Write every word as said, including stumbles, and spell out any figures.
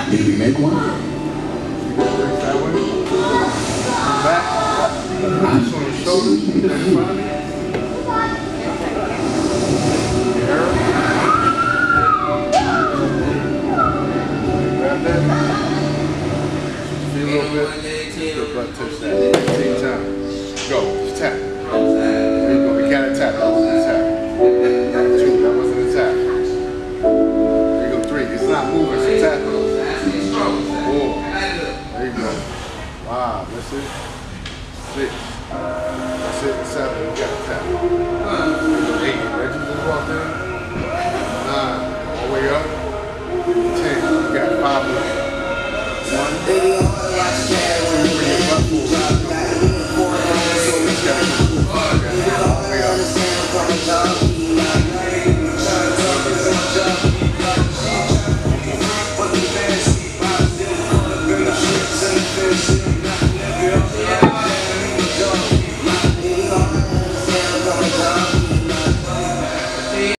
Did we make one? That way. Back. Just on the shoulders. In front of me. Grab that. Feel a little bit. Good butt touch that. Take time. Go. Just tap. There you go. We got a tap. That wasn't a tap. Two. That wasn't a tap. There you go. Three. It's not moving. It's a tap. Four. There you go. Five. That's it. Six. That's it. Seven. We got a tap. Eight. Reggie just walked in. Nine. All the way up. Ten. We got five more. One.